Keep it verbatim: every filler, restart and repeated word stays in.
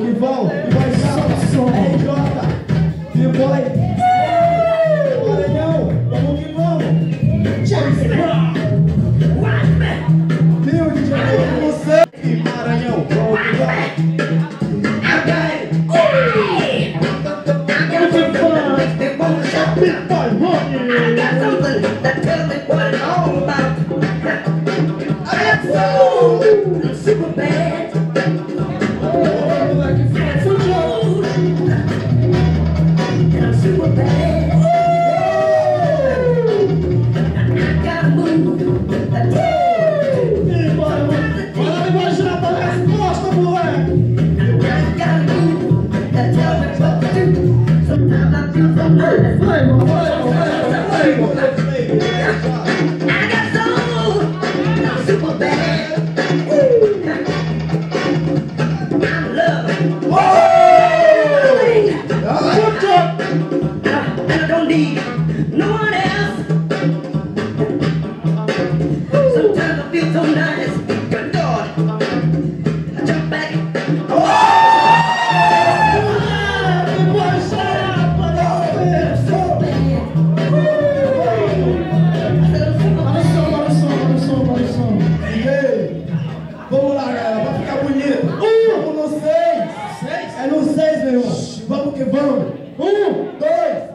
Vamos que vamos. Bboy Japa, R J, Bboy. Maranhão, vamos que vamos. Japa. Rio de Janeiro, você. Maranhão, vamos que vamos. Bboy, Rone. I got something that tells me what it's all about. I got soul. I'm super bad. Oh, like a fat food. And I'm super bad. I gotta move. Bboy, olha Bboy Japa na resposta, moleque. I gotta move. That tells me what to do. Sometimes I feel so nervous. Play, play, play, play, play. I got soul. I'm super bad. I'm loving. And I don't need no one else. Sometimes I feel so nice. Good God. I jump back. Vamos lá, galera, vai ficar bonito. Um, vamos no seis. Seis? É no seis, meu irmão. Vamos que vamos. Um, dois.